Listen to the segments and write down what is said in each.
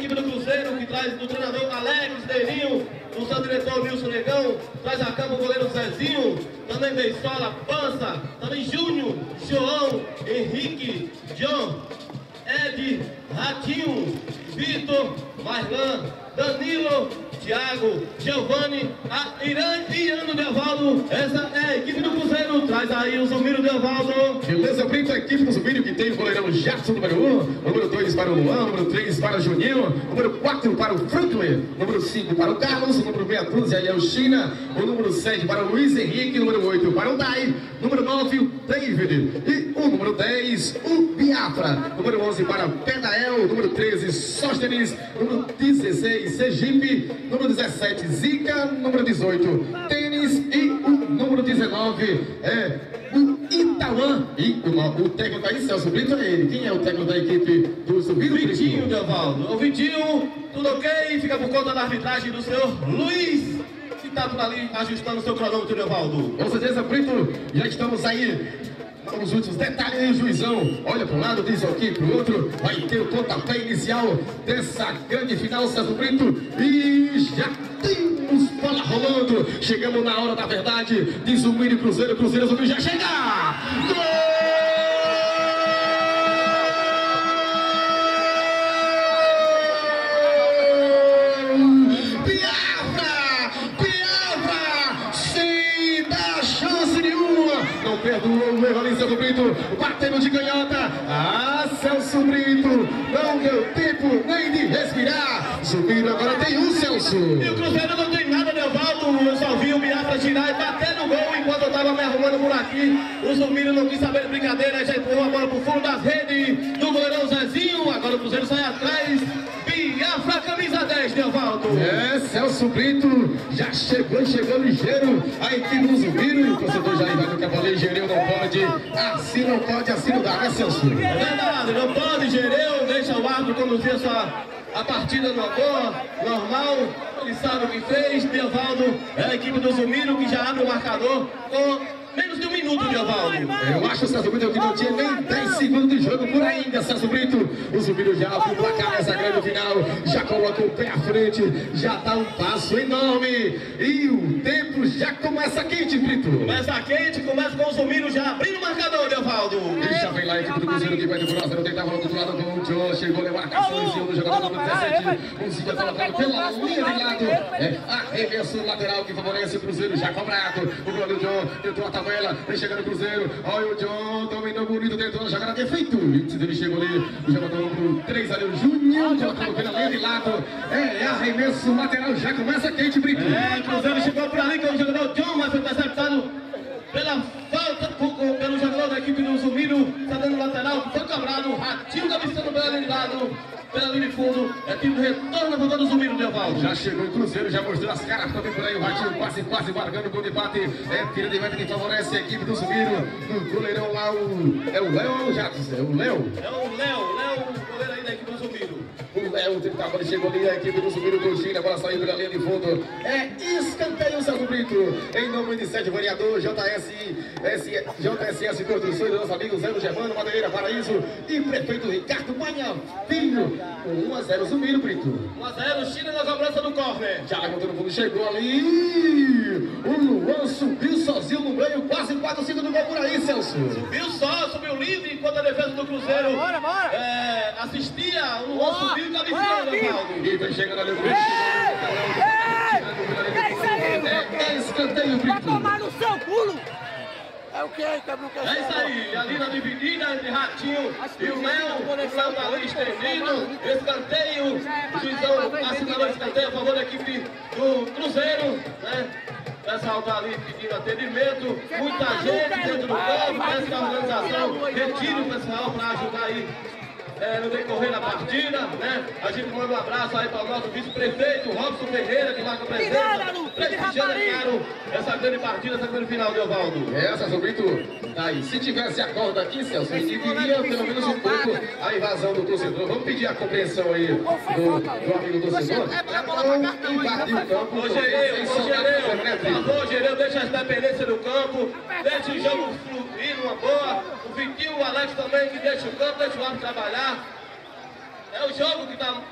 equipe do Cruzeiro, que traz do treinador Alex, Deninho, do seu diretor Wilson Negão, traz a campo o goleiro Zezinho, também Beisola, Pança, também Júnior, João, Henrique, John, Ed, Ratinho, Vitor, Marlan, Danilo, Thiago, Giovanni, Irã e Ano Devaldo. Essa é a equipe do Cruzeiro. Traz aí o Zumiro Devaldo. Beleza, Brito, a equipe do Zumiro que tem o goleirão Jackson, número 1, número 2 para o Luan, número 3 para o Juninho, número 4 para o Franklin, número 5 para o Carlos, número 6 aí é o China, o número 7 para o Luiz Henrique, número 8 para o Dai, número 9 o David e o número 10 o Biafra, número 11 para Pedael, número 13 Sóstenes, número 16 Sergipe, número 17 Zica, número 18 Tênis e o número 19 é o Itauã. E o técnico aí, Celso Brito, é ele. Quem é o técnico da equipe do Zumiro? Vitinho, Devaldo. O Vitinho, tudo ok? Fica por conta da arbitragem do senhor Luiz, que está por ali ajustando o seu cronômetro, Devaldo. Com certeza, Brito, já estamos aí nos últimos detalhes aí, Juizão. Olha para um lado, diz aqui para o outro. Vai ter o pontapé inicial dessa grande final, Celso Brito. E já temos bola rolando. Chegamos na hora da verdade. De Zumiro e Cruzeiro. Cruzeiro, Zumiro já chega! Gol! Perdoou o erro ali, Celso Brito, batendo de canhota. Celso Brito, não deu tempo nem de respirar. Zumiro agora tem um, Celso. E o Cruzeiro não tem nada, Devaldo. Eu só vi o Biafra tirar e bater no gol enquanto eu estava me arrumando por aqui. O Zumiro não quis saber de brincadeira, já empurrou a bola pro fundo das redes do goleirão Zezinho. Agora o Cruzeiro sai atrás. Biafra, camisa 10, Devaldo. Celso Brito já chegou ligeiro. A equipe do Zumiro e o torcedor já vai no cavaleiro. Gereu não pode, assim não pode, assim não dá, né, Celso? É verdade, não pode, Gereu, deixa o árbitro conduzir a partida numa boa, normal. Ele sabe o que fez. Devaldo é a equipe do Zumiro que já abre o marcador com menos de um minuto, Devaldo. Eu acho, Celso Brito, que não tinha nem 10 segundos de jogo por ainda, Celso Brito. O Zumiro já abre o placar nessa grande final, já coloca o pé à frente, já dá um passo enorme. E o tempo já começa quente, Brito. Começa quente, começa com o Zumiro já abrindo o marcador, Devaldo. Ele já vem lá, a equipe do Cruzeiro que vai de Cruzeiro, tentar falar do outro lado com o John. Chegou a marcação em cima do jogador número 17. O Zica colocado pela linha de lado. Arremesso lateral que favorece o Cruzeiro, já cobrado. O goleiro John tentou a tabela, vem chegando o Cruzeiro. Olha o John, dominou bonito, tentou a jogada, defeito. Ele chegou ali, o jogador número 3 ali, o Juninho, colocado pela linha de lado. Arremesso lateral, já começa quente, Brito. O Cruzeiro chegou por ali com o jogador John, mas foi interceptado pela falta pelo jogador da equipe do Zumiro. Está dando lateral, foi cobrado. Ratinho cabeceando pela linha de lado, pela linha de fundo. É time de retorno a favor do Zumiro, Devaldo. Já chegou o Cruzeiro, já mostrou as caras também por aí. O Ratinho quase marcando o gol de empate. Tira de meta que favorece a equipe do Zumiro. No goleirão lá, é o Léo ou o Jacques? É o Léo? É o Léo, o goleiro aí da equipe do Zumiro. O Léo tentava, ele chegou ali, a equipe do Zumiro curtindo, a bola saiu pela linha de fundo. Escanteio, Celso Brito. Em nome de 7 vereador, JSS Construções, do nosso amigo Zé Germano, Madeira, Paraíso e prefeito Ricardo Manha Filho. 1-0 Zumiro, Brito. 1-0, China na cobrança do corner. Já levantou no fundo, chegou ali. O Luan subiu sozinho no meio, quase 4-5 do gol por aí, Celso. Subiu livre enquanto a defesa do Cruzeiro assistia. O Luan subiu e cabeceou, Devaldo. E vem chegando ali o Brito. É escanteio, Brito. Vai tomar no seu culo. É o que, Cabru? É isso aí, ali na dividida entre Ratinho e o Léo tá ali estendendo, escanteio, o juizão assinalou escanteio a favor da equipe do Cruzeiro, né? O pessoal tá ali pedindo atendimento, muita gente dentro do campo, parece que a organização retira o pessoal para ajudar aí no decorrer da partida, né? A gente manda um abraço aí para o nosso vice-prefeito, Robson Ferreira, que marca presença, prestigiando, claro, essa grande partida, essa grande final, Devaldo. Celso Brito, aí, se tivesse a corda aqui, Celso, impediria pelo menos um pouco a invasão do torcedor. Vamos pedir a compreensão aí do amigo torcedor. Não invadir o campo. Ô Gereu, deixa a independência do campo, deixa o jogo fluir numa boa. O Vitinho, o Alex também, que deixa o campo, deixa o árbitro trabalhar. É o jogo que está iniciando.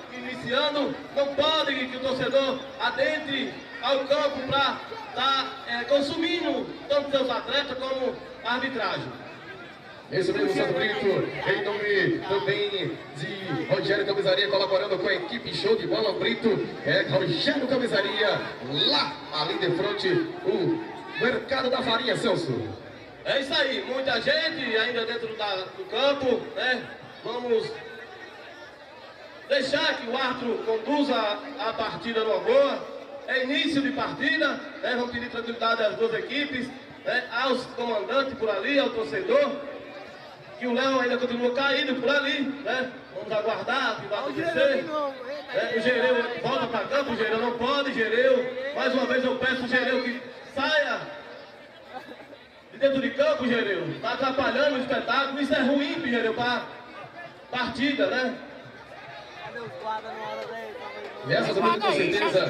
iniciando, não pode que o torcedor adentre ao campo para estar consumindo tanto seus atletas como a arbitragem. Esse mesmo Santo Brito, em nome também de Rogério Camisaria, colaborando com a equipe Show de Bola Brito, Rogério Camisaria, lá ali de frente, o Mercado da Farinha, Celso. É isso aí, muita gente ainda dentro do campo, né? Vamos deixar que o árbitro conduza a partida numa boa. É início de partida, né? Vamos pedir tranquilidade às duas equipes, né? Aos comandantes por ali, ao torcedor, que o Léo ainda continua caído por ali, né? Vamos aguardar o que vai acontecer. O Gereu volta para campo, o Gereu não pode, Gereu. Mais uma vez eu peço o Gereu que saia de dentro de campo, Gereu. Está atrapalhando o espetáculo, isso é ruim, Gereu, para partida, né? Cadê os guardas na hora dele? Essa também com certeza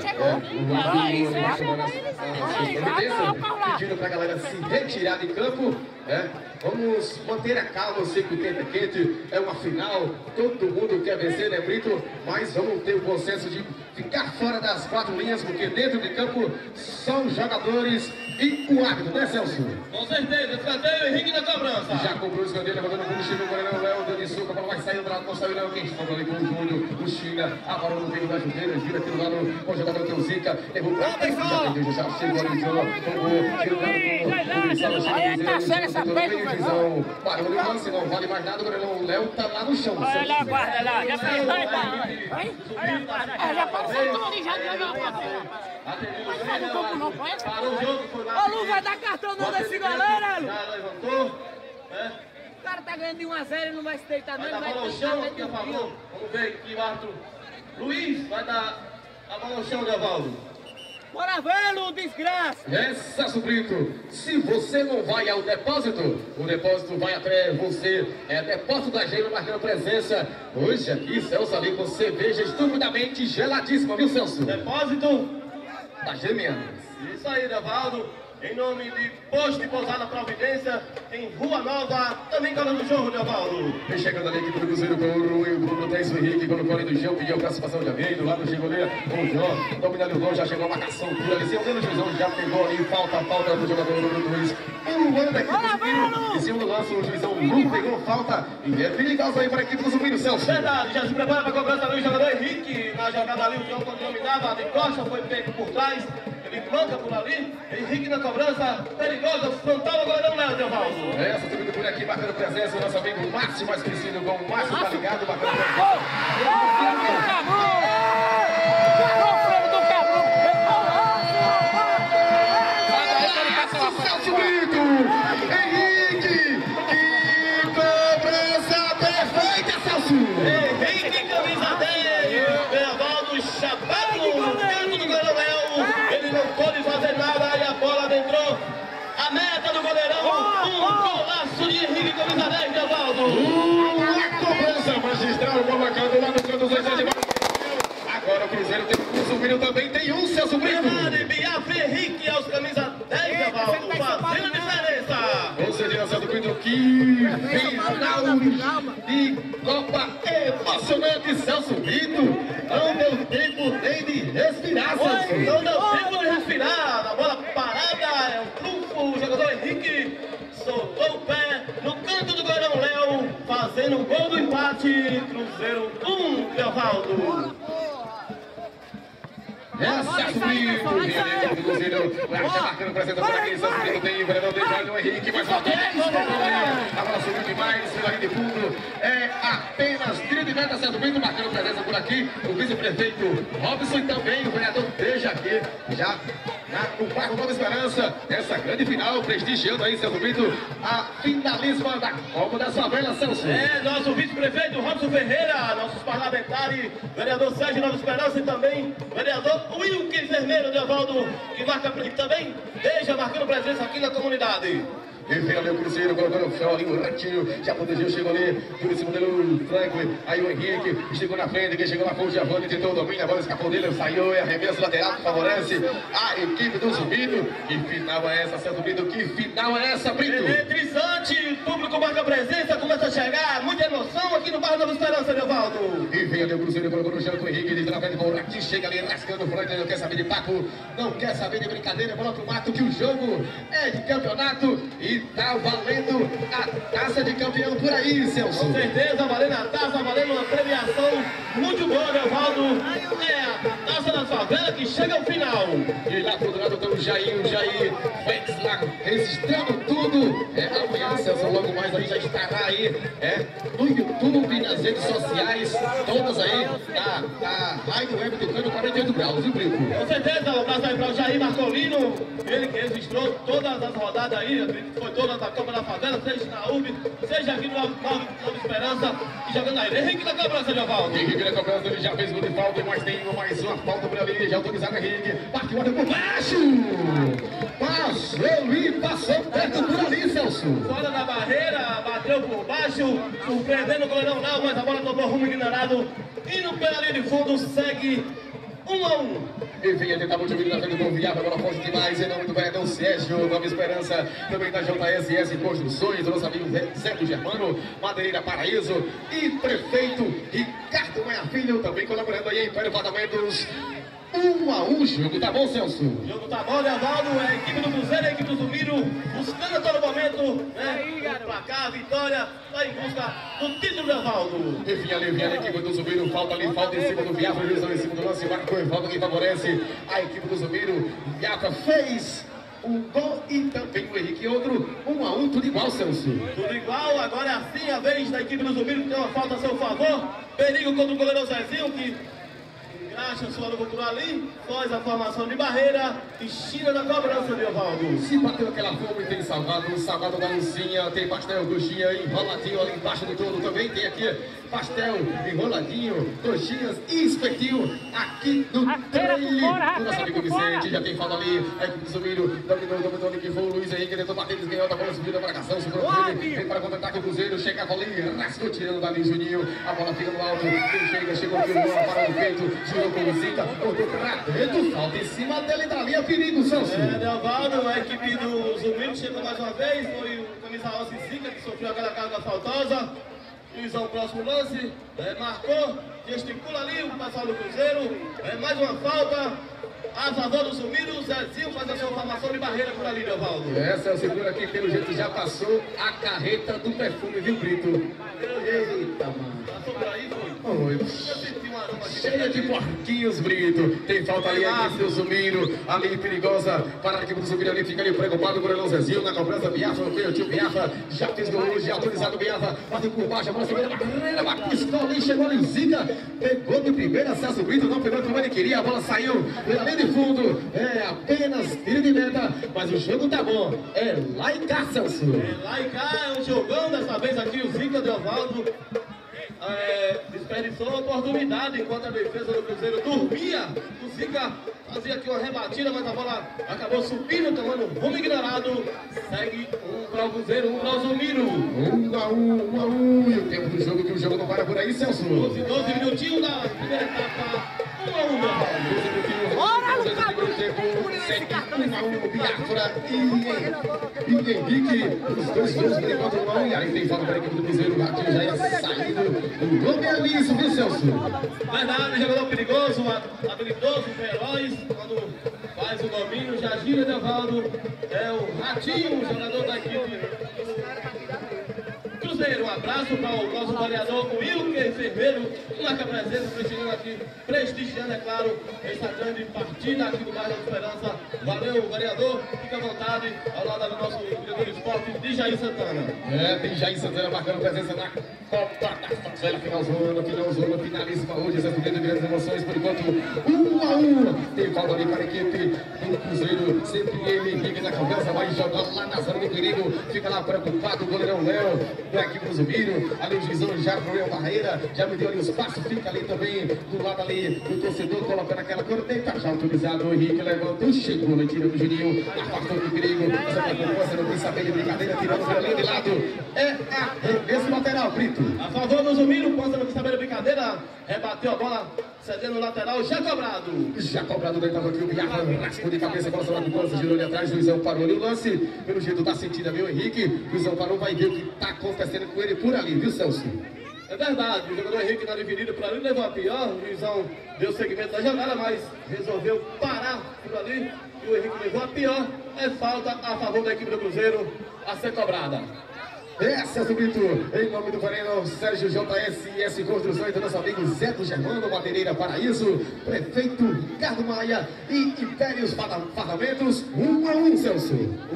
pedindo para a galera se retirar de campo, vamos manter a calma, eu sei que o tempo é quente, é uma final, todo mundo quer vencer, né, Brito? Mas vamos ter o consenso de ficar fora das quatro linhas, porque dentro de campo são jogadores e o árbitro, né, Celso? Com certeza, escanteio Henrique na cobrança. Já comprou o escanteio, levantando o fundo, chega o goleirão, Léo, dando em soco, a bola vai sair, não saiu não, quem está ali com o Júnior, o China, agora no meio das chuteiras, vira aqui do lado, o jogador que é o Zica, errou pra frente, já chegou ali, jogou, Aí tá sério essa peça, Visão, parou de lance, não vale mais nada, o Léo tá lá no chão. Olha lá, guarda lá, já fez dois, já passou tudo ali, já Parou o jogo, foi lá. Ô, Lu, vai dar cartão não desse goleiro, Lu. Já levantou, né? O cara tá ganhando de 1 a 0 e não vai se deitar Vai não, dar vai bola ao chão aqui a favor. Vamos ver aqui o árbitro Luiz vai dar a bola ao chão, Devaldo. Bora ver, Lu, desgraça. Celso Brito, se você não vai ao depósito, o depósito vai até você. É depósito da Gema marcando presença. Hoje aqui, Celso, ali com cerveja estupidamente geladíssima, viu, Celso? Depósito da Gêmea. Isso aí, Devaldo. Em nome de Posto de Pousada Providência, em Rua Nova, também calando do jogo, Devaldo. Vem chegando ali aqui pro Cruzeiro com o Bruno Tens, o Henrique, colocou ali do João, pediu a participação de alguém, do lado chegou ali, o João, dominando o gol, já chegou a marcação por ali, seu o juizão já pegou ali, falta do jogador número 2, o Luan da equipe do Zumiro, em cima do lance, o juizão Lu pegou falta, e é perigoso aí para a equipe do Zumiro, Celso. Verdade, já se prepara para a cobrança ali o jogador Henrique, na jogada ali, o João quando dominava, de costa, foi pego por trás, ele manca por ali, Henrique na cobrança, perigosa, frontal agora não leva, Devaldo. Essa subindo por aqui, marcando presença, o nosso amigo Márcio, mais conhecido como Márcio, tá ligado, marcando presença. Celso Brito, Henrique, que cobrança perfeita, Celso. Henrique, camisa 10, Devaldo chapado no canto do goleirão, ele não pode fazer nada e a bola adentrou. A meta do goleirão, golaço de Henrique, camisa 10, Devaldo. A cobrança magistral, colocando lá no canto dos dois. Agora o Cruzeiro tem um, o Zumiro também tem um, Celso Brito. Verdade, Biafra Henrique aos camisa 10, Devaldo, fazendo diferença. Com certeza, Celso Brito, que final de Copa emocionante, Celso Brito. Não deu tempo nem de respirar, Celso. Não deu tempo de respirar, a bola parada, é o trunfo, o jogador Henrique soltou o pé no canto do goleirão Léo, fazendo o gol do empate, Cruzeiro 1, Devaldo. Celso Brito, Cruzeiro, já marcando presença por aqui, Celso Brito tem o vereador de o Henrique, mas volta a bola subiu demais pela linha de fundo, é apenas tiro de meta, Celso Brito marcando presença por aqui, o vice-prefeito Robson e também o vereador Deja aqui, já no bairro Nova Esperança, essa grande final, prestigiando aí, Celso Brito, a finalíssima da Copa das Favelas, Celso. Nosso vice-prefeito Robson Ferreira, nossos parlamentares, vereador Sérgio Nova Esperança e também vereador Wilkes Vermelho, Devaldo, que marca também, deixa marcando presença aqui na comunidade. E vem ali o Cruzeiro, colocando o fel ali, o Ratinho, já protegeu, chegou ali, por cima dele o Franklin, aí o Henrique, chegou na frente, quem chegou lá foi o Giovanni, tentou o domínio, a bola escapou dele, saiu, e arremesso lateral que favorece a equipe do Zumbido. Que final é essa, Celso Brito? Que final é essa, Brito? Eletrizante, o público marca presença, começa a chegar, muita emoção aqui no bairro Nova Esperança, Nevaldo. E vem ali o Cruzeiro, colocou no chão com o Henrique, ele na frente com o Ratinho, chega ali, rascando o Franklin, não quer saber de papo, não quer saber de brincadeira, bola pro mato, que o jogo é de campeonato e tá valendo a taça de campeão por aí, Celso. Com certeza, valendo a taça, valendo uma premiação muito boa, Nevaldo. É a taça da favela que chega ao final. E lá pro outro lado tem o Jair Félix lá registrando tudo. Amanhã, Celso, logo mais aí já estará aí no YouTube e nas redes sociais, todas aí, da Rádio Web do Cano 48 Graus, viu, Brito? Com certeza, um abraço aí para o Jair Marcolino, ele que registrou todas as rodadas aí, foi toda da Copa da Favela, seja na UB, seja aqui no Nova Esperança, e jogando aí. Henrique da cobrança, Nevaldo. Henrique da cobrança, ele já fez gol de falta, mas tem mais uma falta por ali, já autorizada, Henrique, parte o por baixo! Passou perto por ali, Celso. Fora da barreira, bateu por baixo, surpreendendo o goleirão não, mas a bola tomou rumo ignorado, indo pela linha de fundo, segue 1 a 1. E vem a tentar muito na frente do Viável, agora forte demais, em nome do vereador Sérgio, Nova Esperança, também da JSS Construções, nosso amigo Zé do Germano, Madeireira Paraíso e prefeito Ricardo Maia Filho, também colaborando aí em Império Vagamentos. 1 a 1, jogo tá bom, Celso? O jogo tá bom, Nevaldo, a equipe do Cruzeiro, a equipe do Zumbido, buscando a todo momento, né? O placar, a vitória, vai em busca do título, Nevaldo. E vinha ali a equipe do Zumbido, falta em cima do Viável, juizão em cima do lance, marcou e volta quem favorece a equipe do Zumbido. Viável fez um gol e também o Henrique outro, 1 a 1, tudo igual, Celso. Tudo igual, agora é assim a vez da equipe do Zumbido, que tem uma falta a seu favor, perigo contra o goleiro Zezinho, que acha sua luva por ali, faz a formação de barreira e tira da cobrança, Nevaldo. Se bateu aquela fome, tem salgado da Lucinha, tem pastel, coxinha enroladinho ali embaixo do todo também, tem aqui pastel enroladinho, coxinhas e espetinho aqui no trailer. O nosso amigo Vicente já tem falta ali, a equipe do Zumbido, dominou ali que foi o Luiz Henrique, tentou bater, desganhou da bola, subiu da marcação, sobrou ele, vem para contra-ataque o Cruzeiro, chegava ali, rascou, tirando dali Juninho, a bola fica no alto, quem chegou aqui, o bola parou no peito, girou com o Zica, botou pra dentro, falta em cima dele, dali é perigo, Celso. Nevaldo, a equipe do Zumbido chegou mais uma vez, foi o camisa 11 Zica que sofreu aquela carga faltosa. Juizão, próximo lance, marcou, gesticula ali o pessoal do Cruzeiro, mais uma falta a favor do Zumbido, o Zezinho faz a sua formação de barreira por ali, Nevaldo. Essa é o seguro aqui, pelo jeito já passou a carreta do perfume, viu, Brito? Eita, mano. Passou por aí, foi? Oi. Eu senti um aroma aqui. Cheia de porquinhos, Brito. Tem falta ali a equipe do Zumbido, ali perigosa para a equipe do Zumbido, ali fica ali preocupado o goleirão Zezinho na cobrança. Biafa, o tio Biafa, já fez gol hoje, autorizado Biafa, bateu por baixo, a bola segura na barreira, bateu ali, chegou ali, Zica, pegou de primeira, Celso Brito não pegou como ele queria, a bola saiu pela linha de fundo, apenas tiro de meta, mas o jogo tá bom, é lá em cá, Celso. Lá em cá é um jogão, dessa vez aqui o Zica Nevaldo desperdiçou a oportunidade enquanto a defesa do Cruzeiro dormia. O Zica fazia aqui uma rebatida, mas a bola acabou subindo, tomando rumo ignorado. Segue 1 para o Cruzeiro, 1 para o Zumbido. 1 a 1, e o tempo do jogo, que o jogo não para por aí, Celso. 12 minutinhos da primeira etapa, 1 a 1, Nevaldo. 12 minutinhos, Bora, do primeiro tempo, segue 1 a 1, Biafra e Henrique, os dois gols por enquanto 1 a 1, e aí tem falta para a equipe do Cruzeiro, o Ratinho já ia saindo. O gol é liso, viu, Celso? Verdade, jogador perigoso, habilidoso, feroz, quando faz o domínio, já gira, Nevaldo. É o Ratinho, jogador da equipe Cruzeiro. Um abraço para o nosso vereador Wilker Ferreiro, que marca presença, prestigiando, é claro, essa grande partida aqui do bairro da Esperança. Valeu, vereador, fica à vontade, ao lado do nosso diretor de esporte, de Jair Santana. Tem Jair Santana marcando presença na Copa da Favela, finalzona, finaliza para hoje, essa de grandes emoções, por enquanto 1 a 1. Tem falta ali para a equipe do Cruzeiro. Sempre ele, Henrique na cabeça, vai jogar lá na zona do perigo. Fica lá preocupado o goleirão Léo, da equipe do Zumiro. Ali o juizão já abriu a barreira, já me deu ali o espaço. Fica ali também, do lado ali, o torcedor colocando aquela corneta. Já autorizado, o Henrique levantou, chegou na tira do Juninho, afastou do perigo. Essa proposta não tem saber de brincadeira, tirando o ali de lado. É esse lateral, Brito. A favor do Zumiro, Costa não quis saber de brincadeira, rebateu a bola, cedendo o lateral, já cobrado. Já cobrado, daí tava aqui o Biafra, raspou de cabeça, bola sobrada do Costa, girou ali atrás, o Luizão parou ali o lance. Pelo jeito tá sentindo ali o Henrique, o Luizão parou, vai ver o que tá acontecendo com ele por ali, viu, Celso? É verdade, o jogador Henrique na dividida por ali levou a pior, o Luizão deu seguimento da jogada, mas resolveu parar por ali e o Henrique levou a pior. É falta a favor da equipe do Cruzeiro a ser cobrada. Essa, Brito, em nome do Vareno, Sérgio JSS Construções, do nosso amigo Zé do Germano, Madeireira Paraíso, Prefeito Ricardo Maia e Impérios Fardamentos, 1-1, Celso.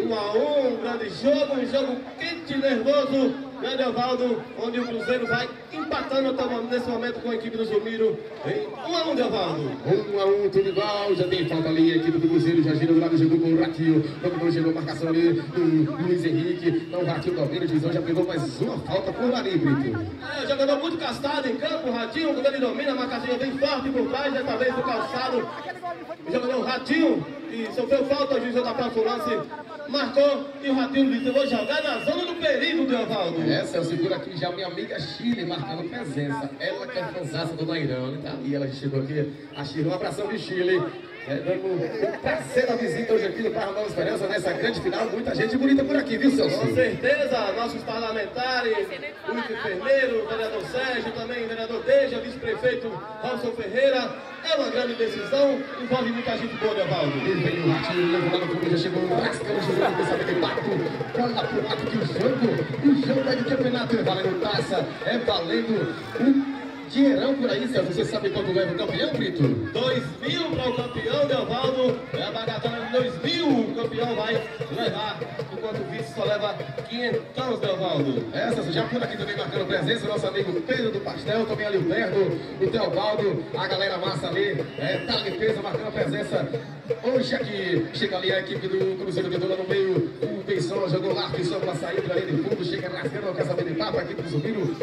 1-1, grande jogo, um jogo quente, nervoso, grande Evaldo, onde o Cruzeiro vai empatando nesse momento com a equipe do Zumiro em 1-1, Evaldo. 1-1, tudo igual, já tem falta ali, a equipe do Cruzeiro já gira do lado, jogou com o Ratinho, quando chegou a marcação ali do Luiz Henrique, não, o Ratinho domina, o juizão já pegou mais uma falta por ali, Brito. É, jogador muito castado em campo, o Ratinho, quando ele domina, a marcação bem forte por trás, dessa vez no calçado. O jogador Ratinho, que sofreu falta, o juiz da próxima lance, marcou e o Ratinho disse: eu vou jogar na zona do perigo do Evaldo. Essa eu seguro aqui já minha amiga Chile, marcando presença. Ela que é fanzaça do Nairão, tá ali, ela chegou aqui, a Chile, um abração de Chile. Dando o prazer da visita hoje aqui no Parque Nova Esperança, nessa grande final, muita gente bonita por aqui, viu, Celso? Com certeza, nossos parlamentares, o enfermeiro, o vereador Sérgio, também o vereador Deja, vice-prefeito Robson Ferreira. É uma grande decisão, envolve muita gente boa, Evaldo. E vem o Ratinho, levou lá no fundo, já chegou o Rascão, jogando com essa de pato. Olha pro lado que o jogo é de campeonato, é valendo taça, é valendo o dinheirão por aí, Celso. Você sabe quanto leva o campeão, Brito? 2.000 para o campeão, Evaldo. É a bagatela de 2.000 o campeão vai levar, enquanto o vice só leva 500, Evaldo. Essa, já por aqui também marcando presença, nosso amigo Pedro do Pastel, também ali o Berto, o Teobaldo, a galera massa ali, tá limpeza, marcando presença. Hoje aqui, chega ali a equipe do Cruzeiro, tentou lá no meio, o Benção jogou lá, Benção para sair para ali de fundo, chega rasgando, não quer saber de papo, a equipe do Zumiro,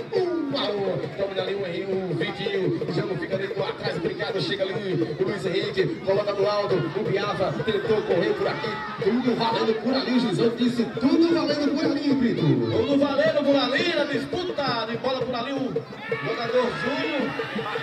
1-1, domina ali o Vitinho, o jogo fica ali atrás, obrigado, chega ali o Luiz Henrique, coloca do alto, o Biava tentou correr por aqui, tudo valendo por ali, o juizão disse, tudo valendo por ali, Brito. Tudo valendo por ali, na disputa de bola por ali, o jogador Júnior.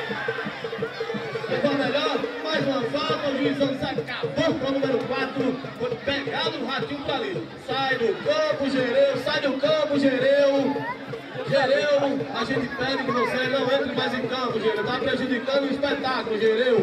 Levou melhor, mais uma falta, o juizão se acabou com o número 4, foi pegado o Ratinho por ali. Sai do campo, Gereu, sai do campo, Gereu. Gereu, a gente pede que você não entre mais em campo, Gereu. Tá prejudicando o espetáculo, Gereu.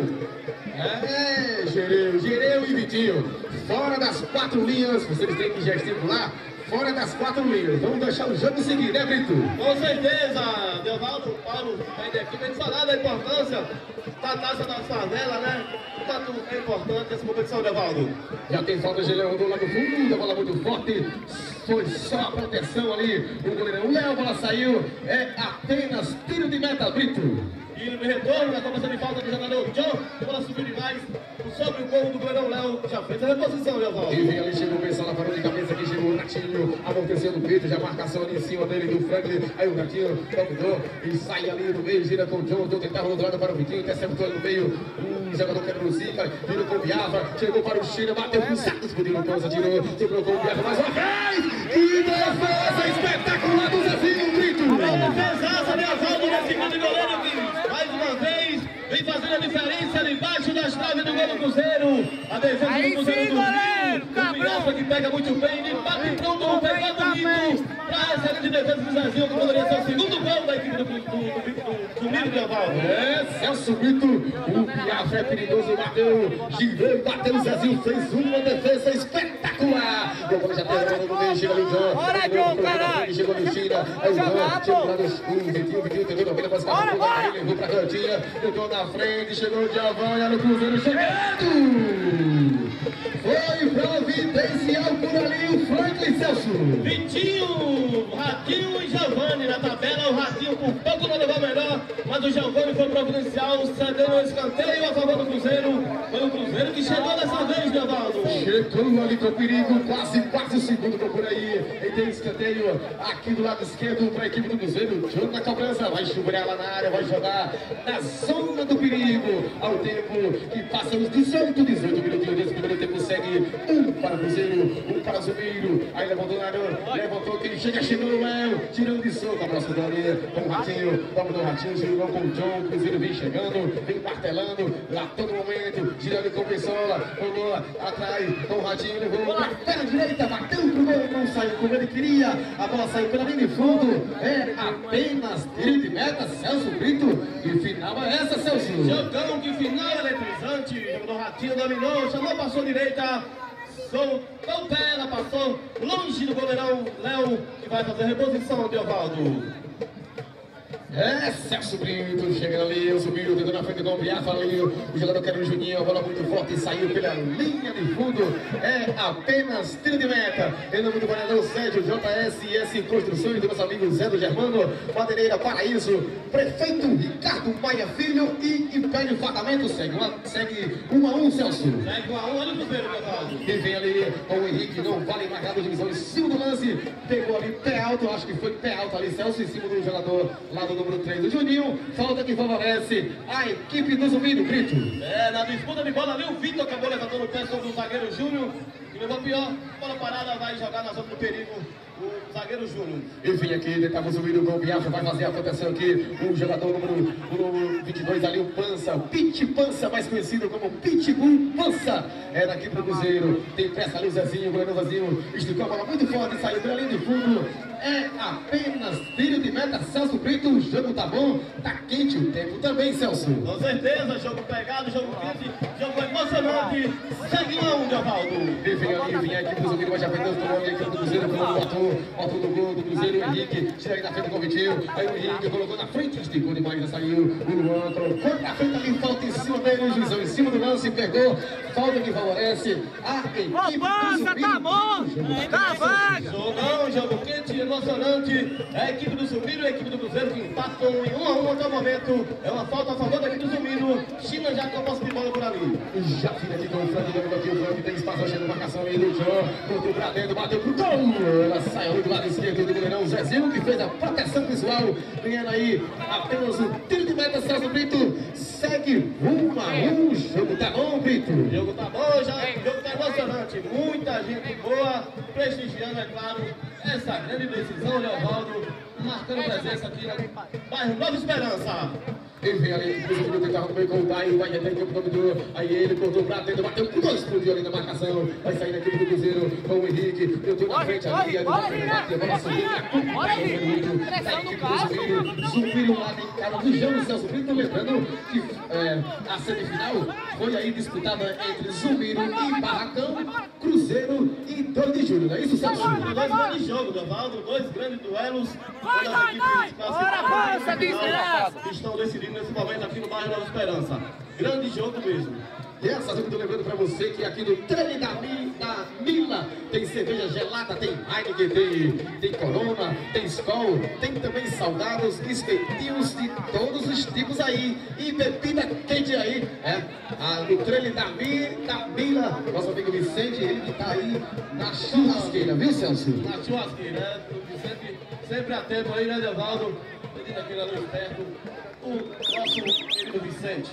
Gereu e Vitinho, fora das 4 linhas, vocês têm que gesticular, fora das 4 linhas. Vamos deixar o jogo seguir, né, Brito? Com certeza, Devaldo, Paulo, vem aqui, vem falar da importância da taça da favela, né? Tanto é importante essa competição, Devaldo. Já tem falta, Gereu rodou lá no fundo, a bola muito forte, foi só a proteção ali, o goleirão Léo, a bola saiu, é apenas tiro de meta, Brito. E no retorno, na cobrança de falta do jogador John, a bola subiu demais, sobre o gol do goleirão Léo, já fez a reposição, Devaldo. E vem ali, chegou o Benção, lá parou de cabeça, aqui chegou o Ratinho, amorteceu no peito, já a marcação ali em cima dele do Franklin, aí o Ratinho dominou e sai ali no meio, gira com o John, tentava do lado para o Vitinho, interceptou no meio, o jogador quebrou o Zica, virou com o Biava, chegou para o China, bateu com o saco, explodiu no Costa, tirou, sobrou com o Biava mais uma vez, que defesa espetacular do Zezinho, Brito! A defesaça, Devaldo, nesse grande goleiro que, mais uma vez, vem fazendo a diferença debaixo das traves do gol do Cruzeiro. A defesa do Cruzeiro do Rio. O Biafra que pega muito bem, de bate pronto, não pega bonito. Pra excelente defesa do Zezinho, que poderia ser o segundo gol da equipe do Zumiro, Devaldo. Celso Brito, o Biafra é perigoso, bateu, girou e bateu, o Zezinho fez uma defesa espetacular. O bola já tem no meio, chega ali o João. Bora, João, caralho! Chegou no China, aí o João, chegou lá no Vitinho, tentou domina, mas acabou, levou pra cantinha, tentou na frente, chegou o Giovanni, no Cruzeiro chegando! Foi providencial por ali o Franklin, Celso! Vitinho, Ratinho e Giovanni na tabela, o Ratinho por pouco não levou melhor, mas o Giovanni foi providencial, cedendo o escanteio a favor do Cruzeiro. Foi o Cruzeiro que chegou dessa vez, Nevaldo. Chegou ali com perigo, quase o segundo por aí. E tem escanteio aqui do lado esquerdo para a equipe do Cruzeiro. Jogo na cobrança, vai chuvar lá na área, vai jogar na zona do perigo. Ao tempo que passa os 18 minutinhos desse primeiro tempo, segue um para o Cruzeiro, um para o Zumiro. Aí levantou na área, levantou, quem chegou o Léo, tirando de soco, a próxima dali, com o Ratinho, vamos do Ratinho, girou com o John, o Cruzeiro vem chegando, vem martelando, lá todo momento, girando com o Pessola, rolou atrás, com o Ratinho, levou na perna direita, bateu pro gol, não saiu como ele queria, a bola saiu pela linha de fundo, é apenas tiro de meta, Celso Brito, e final é essa, Celso. Jogão, que final eletrizante, o Ratinho dominou, chamou, passou direita, soltou pela, passou longe do goleirão Léo, que vai fazer a reposição de Ovaldo. É, Celso Brito chegando ali, o Zumiro tentando na frente do Biafra ali, o jogador que era o Juninho, a bola muito forte e saiu pela linha de fundo, é apenas tiro de meta. Em nome do governador Sérgio, JSS Construções, do nosso amigo Zé do Germano, Madeireira Paraíso, prefeito Ricardo Maia Filho e Império Fardamento, segue 1 a 1, Celso. Segue 1 a 1, olha o Cruzeiro, Nevaldo. E vem ali com o Henrique, não vale mais nada, divisão em cima do lance, pegou ali pé alto, acho que foi pé alto ali, Celso, em cima do jogador lá do número 3 do Juninho, falta que favorece a equipe do Zumiro, Brito. É, na disputa de bola ali, o Vitor acabou levantando o pé sobre o zagueiro Júnior, que levou pior, bola parada, vai jogar na zona do perigo, o zagueiro Júnior. Enfim, aqui tentava subir o gol, Biafra vai fazer a proteção aqui, o jogador número 22 ali, o Pança, o Pit Pança, mais conhecido como Pitbull Pança, é daqui pro Cruzeiro, tem pressa ali o Zezinho, o goleiro Zezinho, esticou a bola muito forte, saiu pela linha de fundo, é apenas tiro de meta, Celso Brito, o jogo tá bom, tá quente o tempo também, Celso. Com certeza, jogo pegado, jogo quente, jogo emocionante, segue 1 a 1, Ovaldo. Enfim, a equipe do Zumiro vai já perdendo, tomou a equipe do Cruzeiro, botou no gol do Cruzeiro, o Henrique, tira aí na frente do Vitinho, aí o Henrique colocou na frente, esticou demais, já saiu, o Luan colocou na frente ali, falta em cima dele, o juizão em cima do lance, pegou, falta que favorece a equipe do Zumiro. Tá bom, tá vaga. Jogão, jogo quente, emocionante, a equipe do Zumiro e a equipe do Cruzeiro que empatam em 1 a 1 até o momento, é uma falta a favor da equipe do Zumiro, China já com a posse de bola por ali. Já fica aqui com o Frank, aqui o Frank tem espaço, achando marcação aí do John, botou pra dentro, bateu pro gol, ela sai ali do lado esquerdo do goleirão Zezinho, que fez a proteção visual, ganhando aí apenas um tiro de meta, Celso Brito, segue 1 a 1, o jogo tá bom, Brito. O jogo tá bom, já, o jogo tá emocionante, muita gente boa, prestigiando, é claro, essa grande decisão, Leovaldo, marcando presença aqui no bairro Nova Esperança. Ele vem ali, o Cruzeiro tentava no meio com o Daio, vai até que o dominou, aí ele cortou pra dentro, bateu com 2, explodiu ali na marcação, vai sair da equipe do Cruzeiro com o Henrique, deu na frente ali, a bola subiu, a equipe do Zumiro lá em cara do João Celso Brito, lembrando que a semifinal foi aí disputada entre Zumiro e Barracão, Cruzeiro e 2 de julho, não é isso, Celso? 2 grandes jogos, Leovaldo, 2 grandes duelos, estão decidindo nesse momento aqui no bairro Nova Esperança. Grande jogo mesmo. E essa eu estou lembrando para você que aqui no trem da Mila tem cerveja gelada, tem Heineken, tem Corona, tem Skol, tem também salgados, espetinhos de todos os tipos aí. E bebida quente aí, no trem da Mila, nosso amigo Vicente, ele que está aí na churrasqueira, viu, Celso? Na churrasqueira, Vicente sempre atento aí, né, Leovaldo? Pedindo aqui na luz perto, o nosso querido Vicente.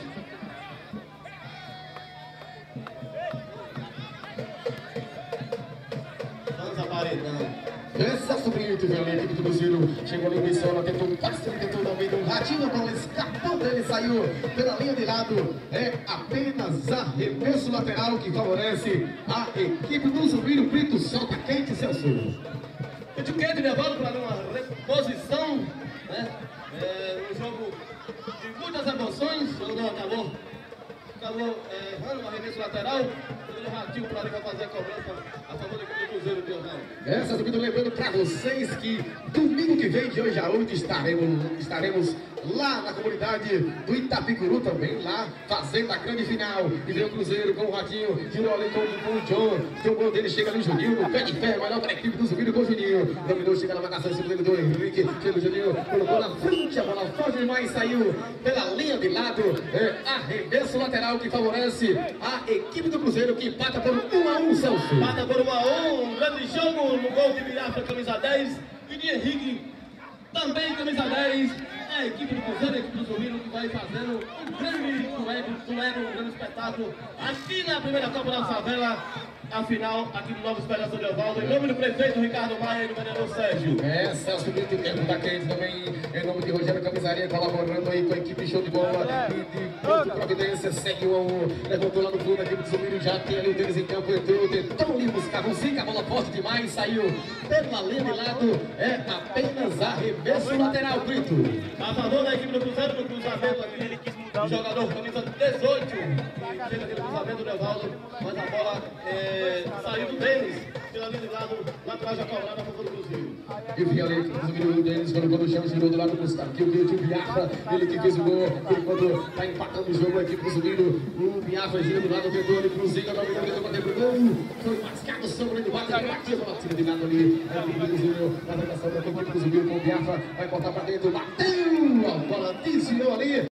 Vamos aparelhando. Essa sobrinha que veio ali, a equipe do Cruzeiro, chegou ali o Bissola, tentou um passe, tentou também um ratinho, a bola escapou dele, saiu pela linha de lado, é apenas arremesso lateral que favorece a equipe do Zumiro. Brito, solta quente, Celso. Muito quente, levando para uma reposição, né? Um jogo de muitas emoções, o jogo acabou errando o arremesso lateral, o Ratinho para ali vai fazer a cobrança a favor da equipe do Cruzeiro, Biosal. Essa subida, lembrando para vocês que domingo que vem, de hoje a 8, estaremos lá na comunidade do Itapicuru também, lá fazendo a grande final. E vem o Cruzeiro com o Ratinho, girou ali com o John, tem o gol dele, chega ali o Juninho, no pé de ferro, melhor para a equipe do Zumbido com o Juninho. Dominou, chega na marcação em cima do Henrique, chega o Juninho, colocou na frente, a bola forte demais, saiu pela linha de lado, arremesso lateral que favorece a equipe do Cruzeiro, que empata por 1-1, Celso. Empata por 1-1, um grande jogo no gol de Biafra, camisa 10, e de Henrique, também camisa 10. A equipe do Cruzeiro, a equipe do Zumbido, que vai fazendo um grande duelo, um grande espetáculo aqui na primeira Copa da Favela. A final aqui do Nova Esperança de Ovaldo, em nome do prefeito Ricardo Maia e do vereador Sérgio. Celso Brito, tempo da Quente também, em nome de Rogério Camisaria, colaborando aí com a equipe show de bola e de Ponto Providência, segue 1-1, levantou lá no fundo, a equipe do Zumbido já tem ali o deles em campo, entrou, tentou ali buscar um 5, a bola forte demais, saiu pela linha de lado, apenas arremesso lateral, Brito. A favor da equipe do Cruzeiro, no cruzamento aqui, o jogador camisa 18, que chega aqui no cruzamento do Evaldo, mas a bola saiu do Denis, pela linha de lado, lateral já cobrado a favor do Cruzeiro. E vinha ali, o Denis colocou no chão, girou do lado do Gustavo, que o Biafra, ele que fez o gol, ele quando está empatando o jogo, a equipe do Zumbido, o Biafra gira do lado, tentou ali, Cruzeiro, dominou, tentou bater pro gol, foi mascado, sombra de bate, ele bateu a batida de lado ali, a equipe do Cruzeiro, a marcação da equipe do Zumbido com o Biafra, vai botar pra dentro, bateu, a bola desviou ali.